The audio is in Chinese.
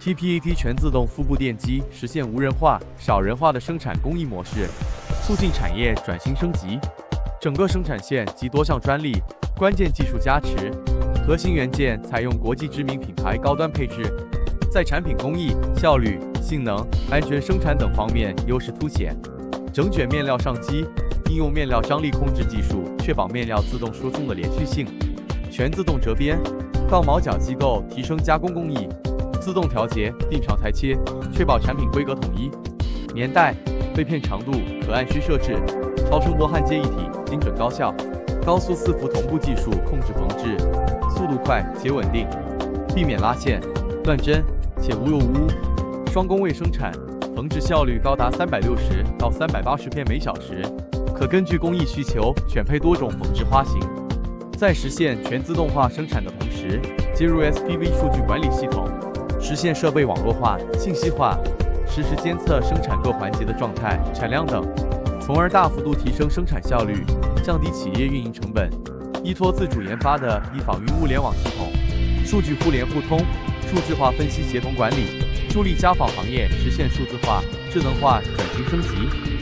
TPAT 全自动腹部电机实现无人化、少人化的生产工艺模式，促进产业转型升级。整个生产线集多项专利、关键技术加持，核心元件采用国际知名品牌高端配置，在产品工艺、效率、性能、安全生产等方面优势凸显。整卷面料上机，应用面料张力控制技术，确保面料自动输送的连续性。全自动折边，到毛角机构提升加工工艺。自动调节定长裁切，确保产品规格统一。年代、被片长度可按需设置，超声波焊接一体，精准高效。高速4伏同步技术控制缝制，速度快且稳定，避免拉线、断针且无有无污。双工位生产，缝制效率高达360到380片每小时，可根据工艺需求选配多种缝制花型。在实现全自动化生产的同时，接入 SPV 数据管理系统。实现设备网络化、信息化，实时监测生产各环节的状态、产量等，从而大幅度提升生产效率，降低企业运营成本。依托自主研发的易纺云物联网系统，数据互联互通、数字化分析协同管理，助力家纺行业实现数字化、智能化转型升级。